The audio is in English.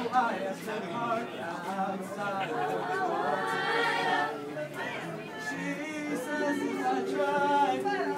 I asked her heart outside the door. She says, I tried.